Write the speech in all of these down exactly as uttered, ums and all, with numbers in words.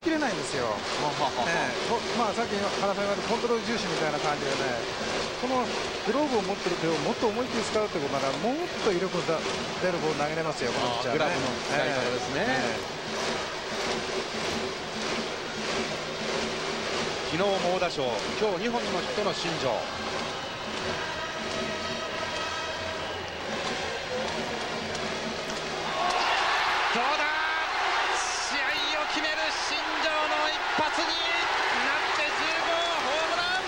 きれないんですよ。えー、まあさっき原さんが言われたコントロール重視みたいな感じでね、このグローブを持ってる手をもっと思いっきり使うってことならもっと威力が出るボール投げれますよ、このピッチャーね。グラブの使い方ですね。 昨日猛打賞、今日にほんのヒットの新庄。どうだ、試合を決める新庄の一発になってじゅうごほうホームラン。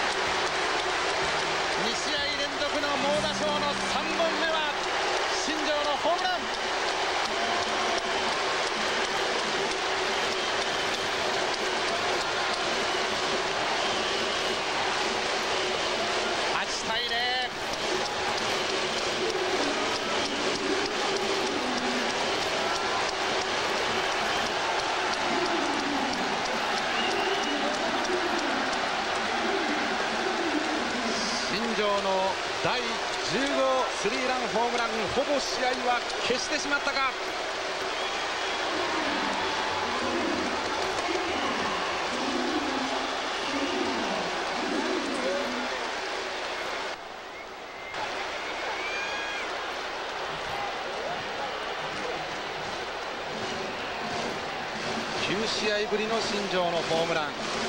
に試合連続の猛打賞のさんぼんめは新庄のホームラン。はちたいゼロ。新庄のだいじゅうごスリーランホームラン、ほぼ試合は消してしまったか。きゅう試合ぶりの新庄のホームラン。